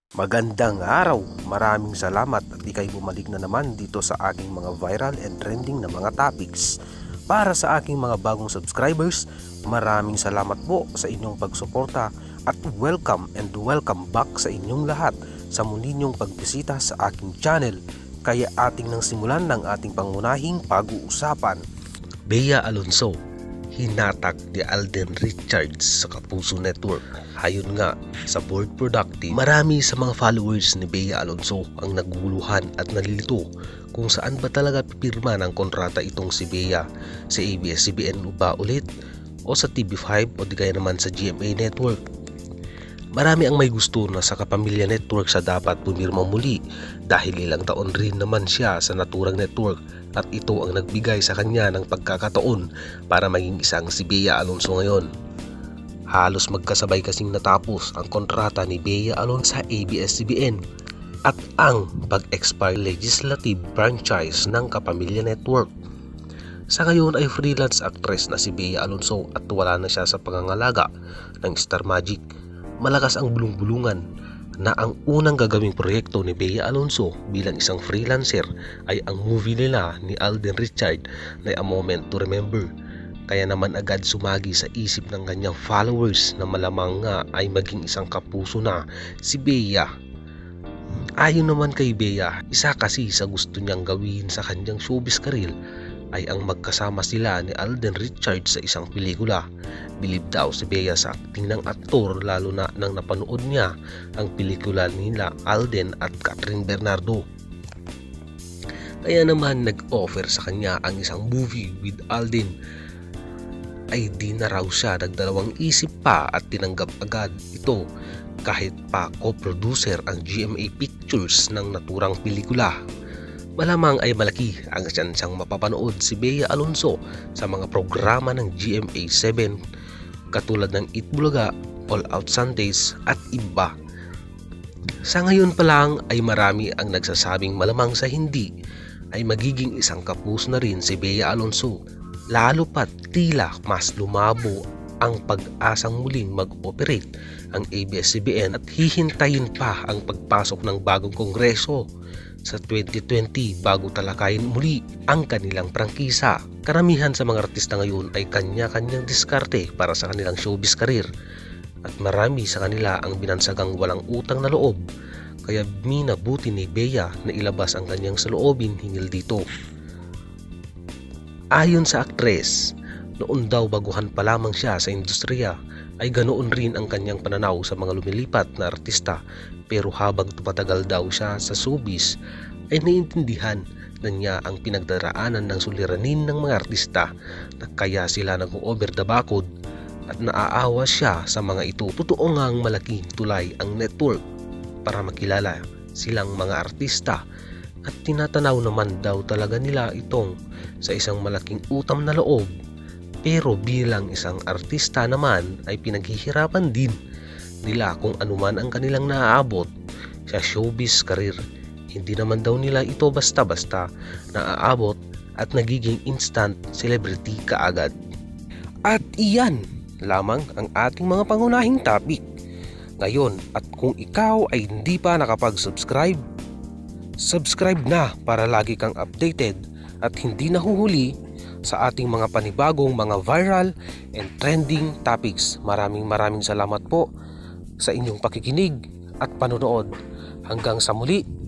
Magandang araw! Maraming salamat at ikay bumalik na naman dito sa aking mga viral and trending na mga topics. Para sa aking mga bagong subscribers, maraming salamat po sa inyong pagsuporta at welcome back sa inyong lahat sa muli niyong pagbisita sa aking channel. Kaya ating nang simulan ng ating pangunahing pag-uusapan. Bea Alonzo, hinatag ni Alden Richards sa Kapuso Network. Hayon nga sa Board Productive, marami sa mga followers ni Bea Alonzo ang naguguluhan at nalilito kung saan ba talaga pipirma ng kontrata itong si Bea, sa ABS-CBN ba ulit o sa TV5 o di kaya naman sa GMA Network. Marami ang may gusto na sa Kapamilya Network sa dapat pumirma muli dahil ilang taon rin naman siya sa naturang network at ito ang nagbigay sa kanya ng pagkakataon para maging isang si Bea Alonzo ngayon. Halos magkasabay kasing natapos ang kontrata ni Bea Alonzo sa ABS-CBN at ang pag-expire legislative franchise ng Kapamilya Network. Sa ngayon ay freelance actress na si Bea Alonzo at wala na siya sa pangangalaga ng Star Magic. Malakas ang bulong-bulungan na ang unang gagawing proyekto ni Bea Alonzo bilang isang freelancer ay ang movie nila ni Alden Richards na A Moment to Remember. Kaya naman agad sumagi sa isip ng kanyang followers na malamang nga ay maging isang kapuso na si Bea. Ayon naman kay Bea, isa kasi sa gusto niyang gawin sa kanyang showbiz career ay ang magkasama sila ni Alden Richards sa isang pelikula. Bilib daw si Bea sa acting ng aktor lalo na nang napanood niya ang pelikula nila Alden at Catherine Bernardo. Kaya naman nag-offer sa kanya ang isang movie with Alden. Ay di na raw siya nagdalawang isip pa at tinanggap agad ito kahit pa co-producer ang GMA Pictures ng naturang pelikula. Malamang ay malaki ang tsansang mapapanood si Bea Alonzo sa mga programa ng GMA7 katulad ng Eat Bulaga, All Out Sundays at iba. Sa ngayon pa lang ay marami ang nagsasabing malamang sa hindi ay magiging isang kapuso na rin si Bea Alonzo, lalo pat tila mas lumabo ang pag-asang muling mag-operate ang ABS-CBN at hihintayin pa ang pagpasok ng bagong kongreso sa 2020 bago talakayin muli ang kanilang prangkisa. Karamihan sa mga artista ngayon ay kanya-kanyang diskarte para sa kanilang showbiz career at marami sa kanila ang binansagang walang utang na loob, kaya minabuti ni Bea na ilabas ang kanyang saloobin hinggil dito. Ayon sa aktres, noon daw baguhan pa lamang siya sa industriya ay ganoon rin ang kanyang pananaw sa mga lumilipat na artista, pero habang tumatagal daw siya sa showbiz ay naiintindihan na niya ang pinagdaraanan ng suliranin ng mga artista na kaya sila nag-over the bakod at naaawa siya sa mga ito. Totoo ngang malaking tulay ang network para makilala silang mga artista at tinatanaw naman daw talaga nila itong sa isang malaking utang na loob. Pero bilang isang artista naman ay pinaghihirapan din nila kung anuman ang kanilang naaabot sa showbiz career. Hindi naman daw nila ito basta-basta naaabot at nagiging instant celebrity kaagad. At iyan lamang ang ating mga pangunahing topic ngayon, at kung ikaw ay hindi pa nakapag-subscribe, subscribe na para lagi kang updated at hindi nahuhuli sa ating mga panibagong mga viral and trending topics. Maraming salamat po sa inyong pakikinig at panonood. Hanggang sa muli.